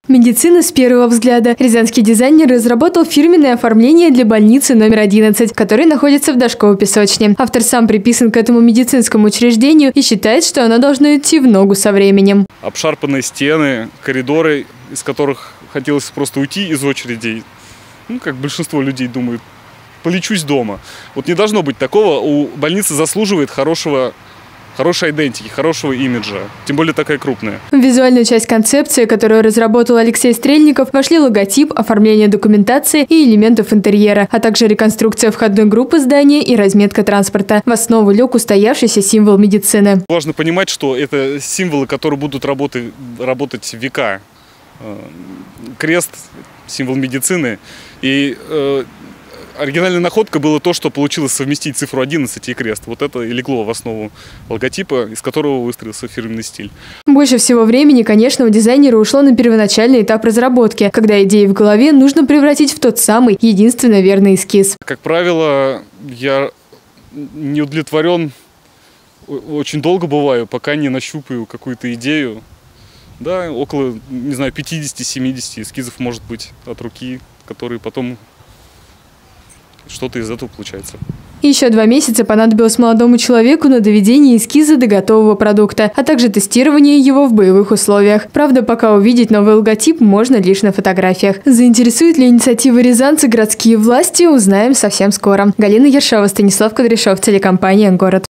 Медицина с первого взгляда. Рязанский дизайнер разработал фирменное оформление для больницы номер 11, которая находится в Дашково-Песочне. Автор сам приписан к этому медицинскому учреждению и считает, что оно должно идти в ногу со временем. Обшарпанные стены, коридоры, из которых хотелось просто уйти из очередей. Как большинство людей думают, полечусь дома. Вот не должно быть такого. У больницы заслуживает хорошей идентики, хорошего имиджа, тем более такая крупная. В визуальную часть концепции, которую разработал Алексей Стрельников, вошли логотип, оформление документации и элементов интерьера, а также реконструкция входной группы здания и разметка транспорта. В основу лег устоявшийся символ медицины. Важно понимать, что это символы, которые будут работать века. Крест – символ медицины. И оригинальная находка была то, что получилось совместить цифру 11 и крест. Вот это и легло в основу логотипа, из которого выстроился фирменный стиль. Больше всего времени, конечно, у дизайнера ушло на первоначальный этап разработки, когда идеи в голове нужно превратить в тот самый единственно верный эскиз. Как правило, я не удовлетворен очень долго бываю, пока не нащупаю какую-то идею. Да, около, 50-70 эскизов может быть от руки, которые потом что-то из этого получается. Еще 2 месяца понадобилось молодому человеку на доведение эскиза до готового продукта, а также тестирование его в боевых условиях. Правда, пока увидеть новый логотип можно лишь на фотографиях. Заинтересует ли инициатива рязанца городские власти, узнаем совсем скоро. Галина Ершова, Станислав Кудряшов, телекомпания «Город».